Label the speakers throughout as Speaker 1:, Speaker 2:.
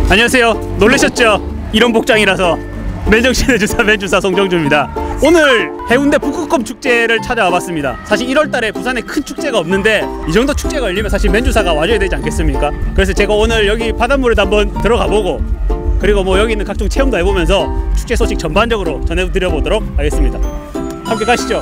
Speaker 1: 안녕하세요. 놀라셨죠? 이런 복장이라서. 맨정신의 주사 맨주사 송정주입니다. 오늘 해운대 북극곰 축제를 찾아와 봤습니다. 사실 1월달에 부산에 큰 축제가 없는데 이 정도 축제가 열리면 사실 맨주사가 와줘야 되지 않겠습니까? 그래서 제가 오늘 여기 바닷물에도 한번 들어가 보고, 그리고 뭐 여기 있는 각종 체험도 해보면서 축제 소식 전반적으로 전해드려 보도록 하겠습니다. 함께 가시죠.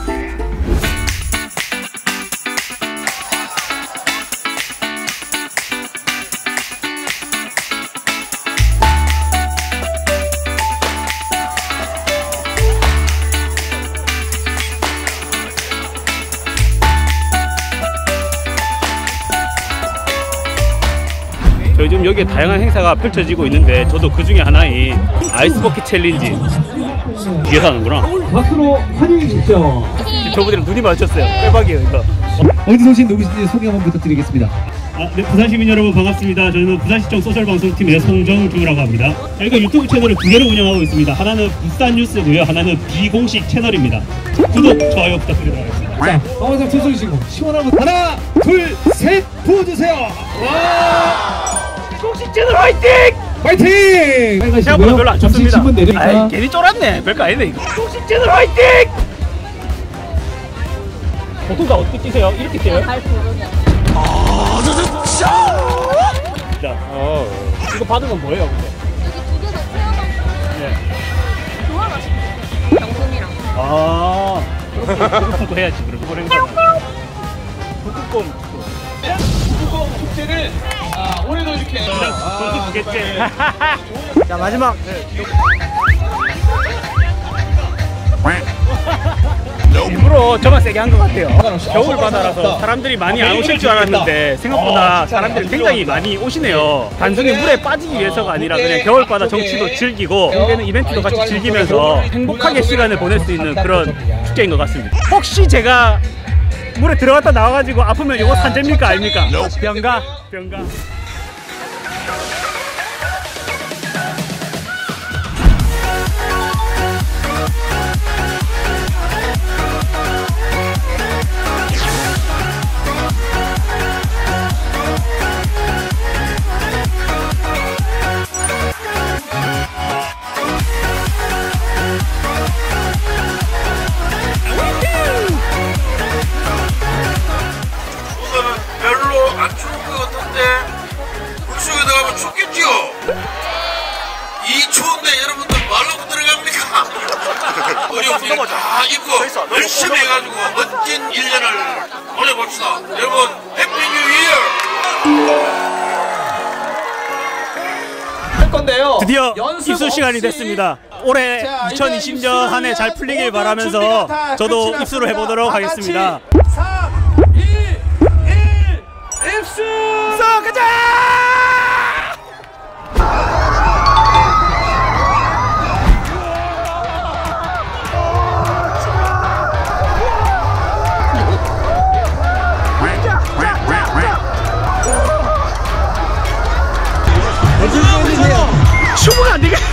Speaker 1: 저희 지금 여기에 다양한 행사가 펼쳐지고 있는데, 저도 그 중에 하나인 아이스버킷 챌린지 뒤에서 하는구나.
Speaker 2: 박수로 환영해 주십시오.
Speaker 1: 저분이랑 눈이 마주쳤어요. 빼박이에요 이거.
Speaker 2: 어디서 오신 누구신지 소개 한번 부탁드리겠습니다.
Speaker 1: 네, 부산 시민 여러분 반갑습니다. 저는 부산시청 소셜방송팀의 송정주라고 합니다. 저희가 유튜브 채널을 두 개를 운영하고 있습니다. 하나는 부산뉴스고요, 하나는 비공식 채널입니다. 구독, 좋아요 부탁드리도록 하겠습니다.
Speaker 2: 자, 한번 쳐주시고 시원하고 하나, 둘, 셋 부어주세요. 와!
Speaker 1: 비공식 채널 화이팅!
Speaker 2: 화이팅!
Speaker 1: 생각보다 별로 안 쳤습니다.
Speaker 2: 아이,
Speaker 1: 괜히 쫄았네. 별거 아니네 이거. 비공식 채널 화이팅! 보통 다 어떻게 뛰세요? 이렇게 뛰어요?
Speaker 3: 잘 모르냐.
Speaker 1: 자, 이거 받은 건 뭐예요? 근데?
Speaker 3: 이게 두 개 다 체험하고
Speaker 1: 네.
Speaker 3: 교환 하시면 경품이랑.
Speaker 1: 아, 그렇게 해야지. 그럼 행사는 북극곰
Speaker 4: 축제를 올해도 이렇게
Speaker 1: 두 개째. 자, 마지막. 일부러 저만 세게 한 것 같아요. 겨울 바다라서 사람들이 많이 안 오실 줄 알았는데 생각보다 사람들이 굉장히 많이 오시네요. 단순히 물에 빠지기 위해서가 아니라 그냥 겨울 바다 정취도 즐기고 여기는 이벤트도 같이 즐기면서 행복하게 시간을 보낼 수 있는 그런 축제인 것 같습니다. 혹시 제가 물에 들어갔다 나와가지고 아프면 이거 산재입니까 아닙니까? 병가? 병가.
Speaker 4: 별로 안 추울 것 같은데 물속에 들어가면 춥겠지요? 이 추운데 여러분들 말로 들어갑니까? 어려운 일다 입고 열심히 해가지고 멋진 1년을 보내봅시다. 여러분 해피 뉴 이어!
Speaker 2: 할 건데요.
Speaker 1: 드디어 입수 시간이 됐습니다. 올해 2020년 한 해 잘 풀리길 바라면서 저도 입수를 해보도록 하겠습니다.
Speaker 4: 3, 2, 1, 입수!
Speaker 1: 가자! 충분히 안 되겠네.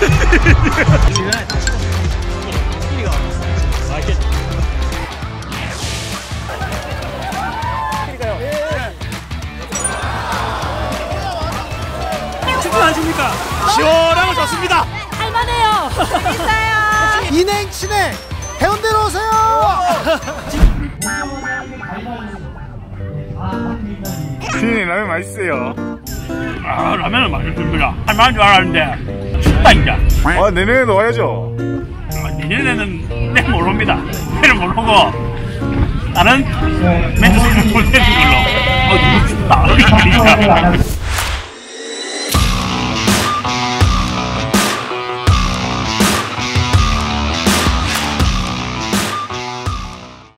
Speaker 1: 충분하십니까? 시원하고 좋습니다.
Speaker 3: 할만해요. 재밌어요.
Speaker 5: 인행 친행 해운대로 오세요.
Speaker 1: 주인님 라면 맛있어요. 아, 라면은 맛있습니다. 할만한 줄 알았는데 춥다 이제.
Speaker 6: 내년에도 와야죠.
Speaker 1: 내년에는 모릅니다. 내는 모르고 다른 멘트 보내는 걸로. 너무 춥다.